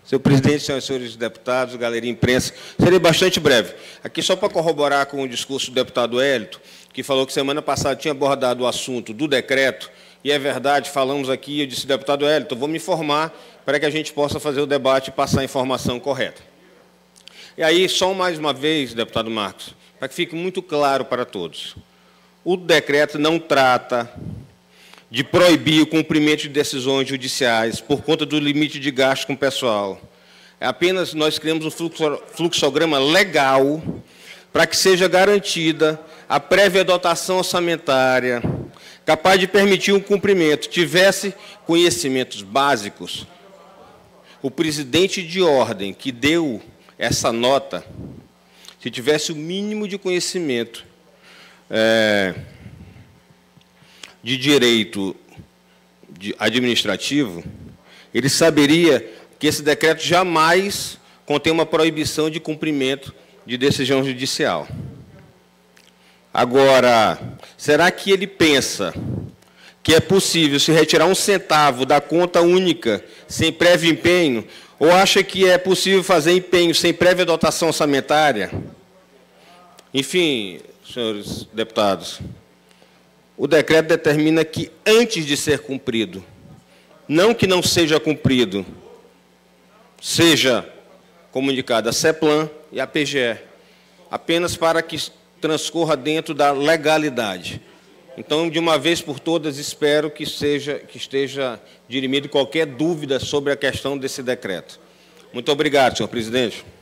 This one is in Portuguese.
Senhor presidente, senhoras e senhores deputados, galeria imprensa, serei bastante breve. Aqui só para corroborar com o discurso do deputado Hélito, que falou que semana passada tinha abordado o assunto do decreto, e é verdade, falamos aqui, eu disse, deputado Hélito, vou me informar para que a gente possa fazer o debate e passar a informação correta. E aí, só mais uma vez, deputado Marcos, para que fique muito claro para todos, o decreto não trata de proibir o cumprimento de decisões judiciais por conta do limite de gasto com o pessoal. É apenas nós criamos um fluxograma legal para que seja garantida a prévia dotação orçamentária, capaz de permitir um cumprimento. Tivesse conhecimentos básicos, o presidente de ordem que deu essa nota, se tivesse o mínimo de conhecimento de direito administrativo, ele saberia que esse decreto jamais contém uma proibição de cumprimento de decisão judicial. Agora, será que ele pensa que é possível se retirar um centavo da conta única sem prévio empenho, ou acha que é possível fazer empenho sem prévia dotação orçamentária? Enfim, senhores deputados, o decreto determina que, antes de ser cumprido, não que não seja cumprido, seja comunicada a CEPLAN e a PGE, apenas para que transcorra dentro da legalidade. Então, de uma vez por todas, espero que esteja dirimido qualquer dúvida sobre a questão desse decreto. Muito obrigado, senhor presidente.